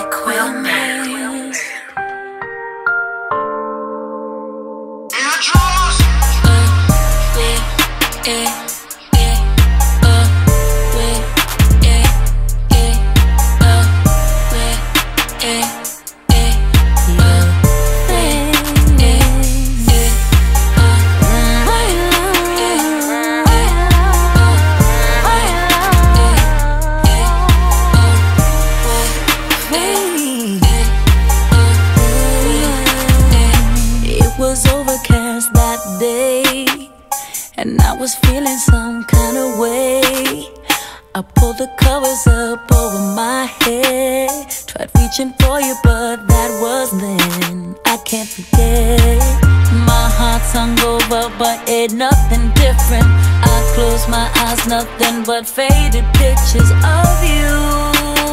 Was overcast that day, and I was feeling some kind of way. I pulled the covers up over my head, tried reaching for you, but that was then. I can't forget. My heart's hung over, but ain't nothing different. I close my eyes, nothing but faded pictures of you.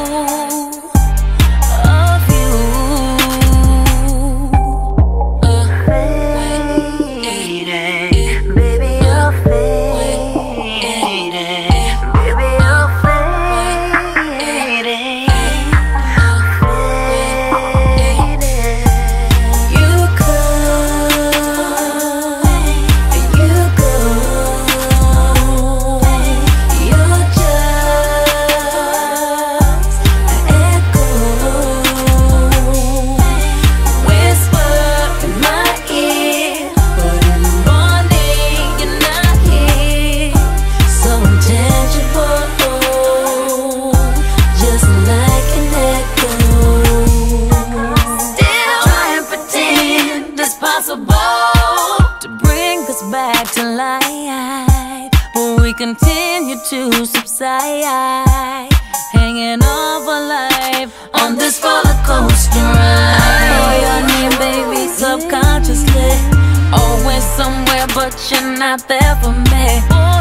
To bring us back to life, but we continue to subside, hanging on for life on this roller coaster ride. I call your name, baby, subconsciously, always somewhere, but you're not there for me.